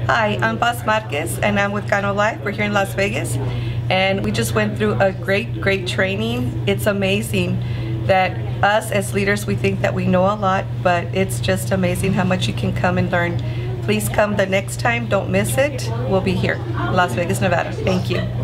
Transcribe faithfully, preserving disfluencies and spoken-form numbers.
Hi, I'm Paz Marquez and I'm with Ganolife. We're here in Las Vegas and we just went through a great, great training. It's amazing that us as leaders, we think that we know a lot, but it's just amazing how much you can come and learn. Please come the next time. Don't miss it. We'll be here, Las Vegas, Nevada. Thank you.